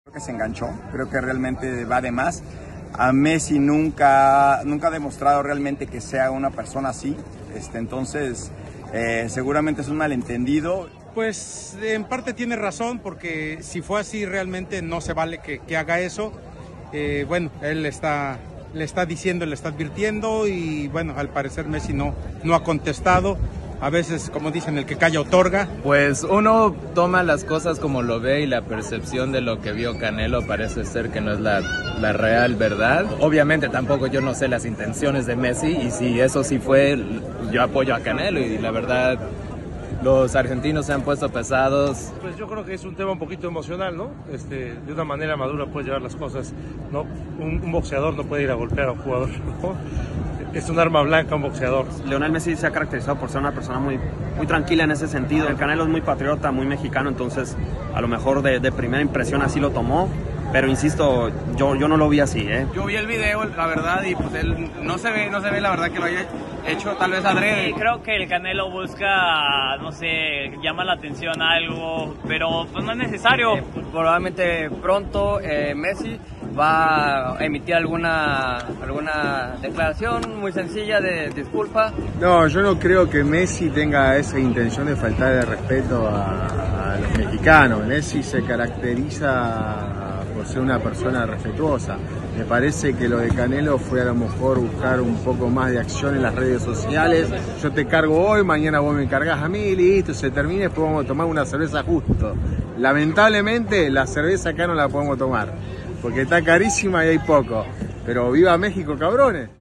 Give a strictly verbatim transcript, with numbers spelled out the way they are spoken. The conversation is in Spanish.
Creo que se enganchó, creo que realmente va de más. A Messi nunca, nunca ha demostrado realmente que sea una persona así, este, entonces eh, seguramente es un malentendido. Pues en parte tiene razón, porque si fue así realmente no se vale que, que haga eso. Eh, bueno, él está, le está diciendo, le está advirtiendo y bueno, al parecer Messi no, no ha contestado. A veces, como dicen, el que calla otorga. Pues uno toma las cosas como lo ve y la percepción de lo que vio Canelo parece ser que no es la, la real verdad. Obviamente tampoco yo no sé las intenciones de Messi y si eso sí fue, yo apoyo a Canelo y la verdad los argentinos se han puesto pesados. Pues yo creo que es un tema un poquito emocional, ¿no? Este, de una manera madura puedes llevar las cosas, ¿no? Un, un boxeador no puede ir a golpear a un jugador, ¿no? Es un arma blanca un boxeador. Lionel Messi se ha caracterizado por ser una persona muy, muy tranquila en ese sentido. El Canelo es muy patriota, muy mexicano, entonces a lo mejor de, de primera impresión así lo tomó. Pero insisto, yo, yo no lo vi así, ¿eh? Yo vi el video, la verdad, y pues él no se ve, no se ve la verdad que lo haya hecho tal vez adrede. Sí, creo que el Canelo busca, no sé, llama la atención a algo, pero pues no es necesario. Eh, probablemente pronto eh, Messi va a emitir alguna, alguna declaración muy sencilla de disculpa. No, yo no creo que Messi tenga esa intención de faltar de respeto a, a los mexicanos. Messi se caracteriza por ser una persona respetuosa. Me parece que lo de Canelo fue a lo mejor buscar un poco más de acción en las redes sociales. Yo te cargo hoy, mañana vos me cargas a mí y listo, se termina y después vamos a tomar una cerveza justo. Lamentablemente la cerveza acá no la podemos tomar, porque está carísima y hay poco. Pero viva México, cabrones.